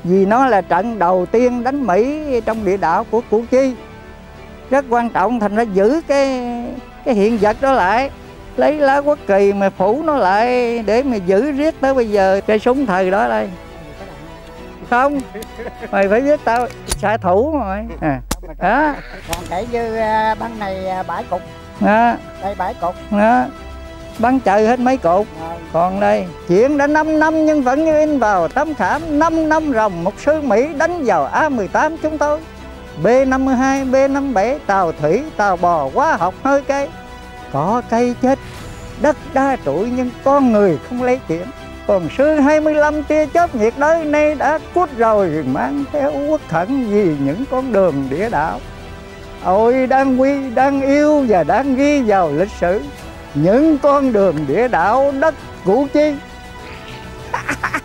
Vì nó là trận đầu tiên đánh Mỹ trong địa đạo của Củ Chi. Rất quan trọng, thành ra giữ cái hiện vật đó lại. Lấy lá quốc kỳ mà phủ nó lại để mà giữ riết tới bây giờ. Cây súng thời đó đây. Không, mày phải biết tao xạ thủ rồi. Đó. Còn kể như băng này 7 cục. Đó. Đây 7 cục. Đó. Bắn trời hết mấy cục. Còn đây, chuyện đã 5 năm nhưng vẫn như in vào tấm khảm. 5 năm ròng một sư Mỹ đánh vào A-18 chúng tôi. B-52, B-57, tàu thủy, tàu bò, hóa học, hơi cây. Có cây chết, đất đa trụi nhưng con người không lấy chuyện. Còn sư 25 tia chớp nhiệt đới nay đã cút rồi, mang theo uất hận vì những con đường địa đạo. Ôi đáng quý, đáng yêu và đáng ghi vào lịch sử những con đường địa đạo đất Củ Chi.